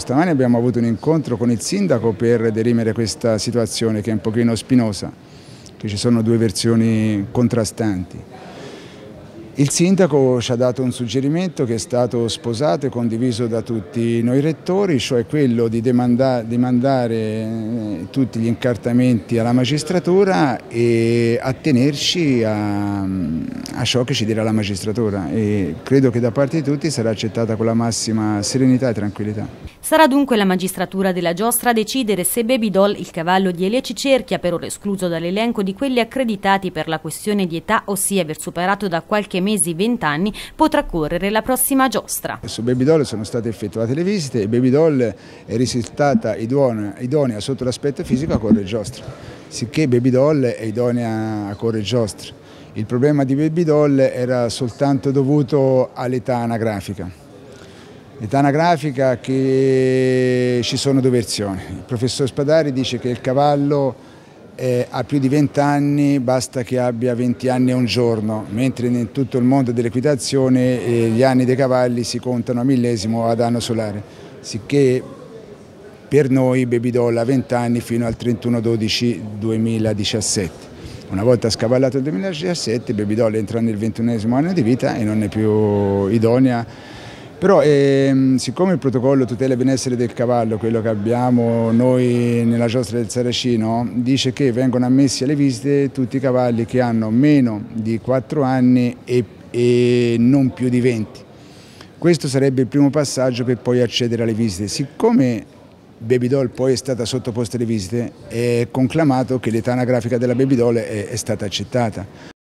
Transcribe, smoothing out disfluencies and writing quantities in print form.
Stamani abbiamo avuto un incontro con il sindaco per dirimere questa situazione che è un pochino spinosa, che ci sono due versioni contrastanti. Il sindaco ci ha dato un suggerimento che è stato sposato e condiviso da tutti noi rettori, cioè quello di demandare tutti gli incartamenti alla magistratura e attenerci a ciò che ci dirà la magistratura, e credo che da parte di tutti sarà accettata con la massima serenità e tranquillità. Sarà dunque la magistratura della giostra a decidere se Baby Doll, il cavallo di Elia Cicerchia, per ora escluso dall'elenco di quelli accreditati per la questione di età, ossia aver superato da qualche mese i 20 anni, potrà correre la prossima giostra. Su Baby Doll sono state effettuate le visite e Baby Doll è risultata idonea sotto l'aspetto fisico a correre giostra, sicché Baby Doll è idonea a correre giostra. Il problema di Baby Doll era soltanto dovuto all'età anagrafica. L'età anagrafica, che ci sono due versioni. Il professor Spadari dice che il cavallo ha più di 20 anni, basta che abbia 20 anni e un giorno, mentre in tutto il mondo dell'equitazione gli anni dei cavalli si contano a millesimo o ad anno solare, sicché per noi Baby Doll ha 20 anni fino al 31/12/2017. Una volta scavallato il 2017, Baby Doll entra nel 21° anno di vita e non è più idonea. Però siccome il protocollo tutela il benessere del cavallo, quello che abbiamo noi nella giostra del Saracino, dice che vengono ammessi alle visite tutti i cavalli che hanno meno di 4 anni e non più di 20. Questo sarebbe il primo passaggio per poi accedere alle visite. Siccome Baby Doll poi è stata sottoposta alle visite, è conclamato che l'età anagrafica della Baby Doll è stata accettata.